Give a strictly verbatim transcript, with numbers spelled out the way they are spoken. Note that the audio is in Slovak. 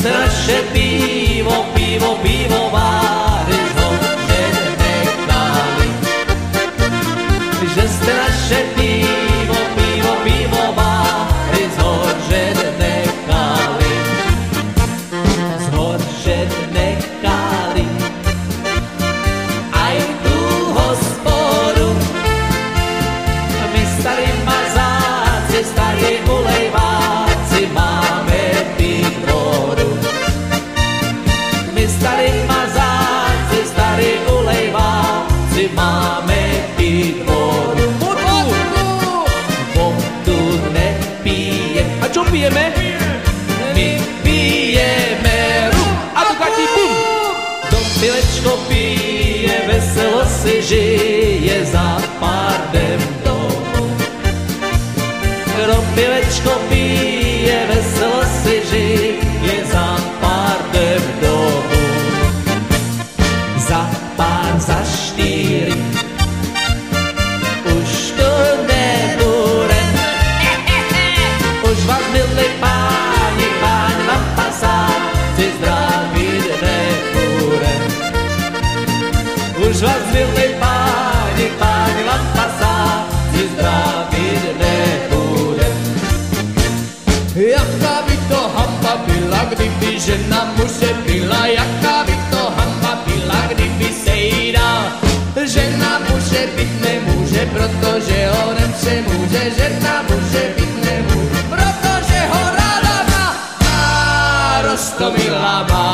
jste naše pivo, pivo, pivovary zhořet nechali. Že jste naše pivo, pivo, pivovary zhořet nechali. Zhořet nechali. Aj tu hospodu my starý mazáci, starí ulejváci máme pít vodu. My starý mazáci, starí ulejváci máme pít vodu. Vodu! Vodu nepijeme. A čo pijeme? My pijeme rum. A tu katí bum! To pilečko pije, veselo si žije za pardem domu. Kdo pilečko pije, veselo si žije za pardem domu. Za pár, za štyri už to nebude. Už vás, milí páni, páni, vám pasáci zdravit nebude. Už vás, milí páni, páni, vám pasáci zdravit nebude. Jaká by to hamba byla, kdyby žena muže byla, jaká by to hamba byla, kdyby se jí dá. Žena muže být nemůže, protože ho nepřemůže, žena muže být nemůže, protože ho ráda má, a roztomilá má.